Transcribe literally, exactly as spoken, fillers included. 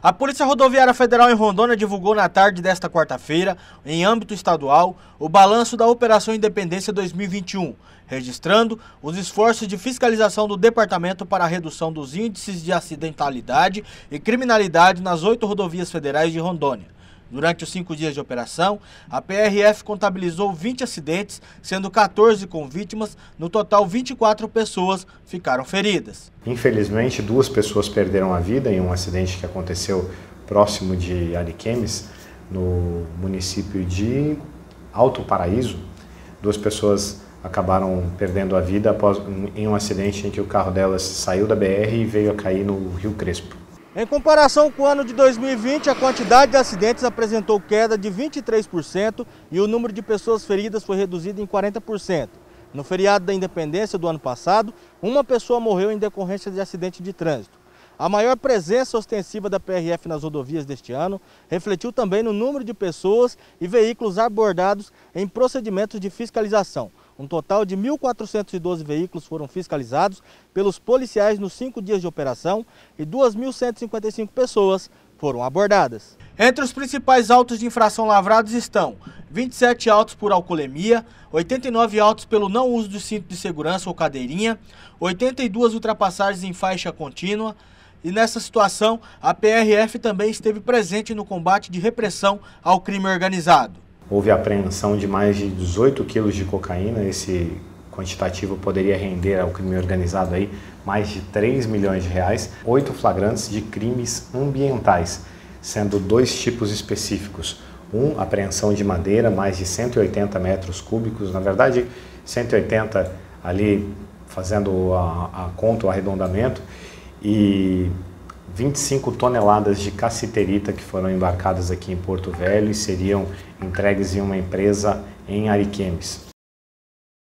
A Polícia Rodoviária Federal em Rondônia divulgou na tarde desta quarta-feira, em âmbito estadual, o balanço da Operação Independência dois mil e vinte e um, registrando os esforços de fiscalização do departamento para a redução dos índices de acidentalidade e criminalidade nas oito rodovias federais de Rondônia. Durante os cinco dias de operação, a P R F contabilizou vinte acidentes, sendo quatorze com vítimas, no total vinte e quatro pessoas ficaram feridas. Infelizmente, duas pessoas perderam a vida em um acidente que aconteceu próximo de Ariquemes, no município de Alto Paraíso. Duas pessoas acabaram perdendo a vida após, em um acidente em que o carro delas saiu da B R e veio a cair no Rio Crespo. Em comparação com o ano de dois mil e vinte, a quantidade de acidentes apresentou queda de vinte e três por cento e o número de pessoas feridas foi reduzido em quarenta por cento. No feriado da Independência do ano passado, uma pessoa morreu em decorrência de acidente de trânsito. A maior presença ostensiva da P R F nas rodovias deste ano refletiu também no número de pessoas e veículos abordados em procedimentos de fiscalização. Um total de mil quatrocentos e doze veículos foram fiscalizados pelos policiais nos cinco dias de operação e duas mil cento e cinquenta e cinco pessoas foram abordadas. Entre os principais autos de infração lavrados estão vinte e sete autos por alcoolemia, oitenta e nove autos pelo não uso do cinto de segurança ou cadeirinha, oitenta e duas ultrapassagens em faixa contínua. E nessa situação, a P R F também esteve presente no combate de repressão ao crime organizado. Houve apreensão de mais de dezoito quilos de cocaína. Esse quantitativo poderia render ao crime organizado aí mais de três milhões de reais. Oito flagrantes de crimes ambientais, sendo dois tipos específicos. Um, apreensão de madeira, mais de cento e oitenta metros cúbicos, na verdade cento e oitenta ali fazendo a, a conta, o arredondamento, e vinte e cinco toneladas de cassiterita que foram embarcadas aqui em Porto Velho e seriam entregues em uma empresa em Ariquemes.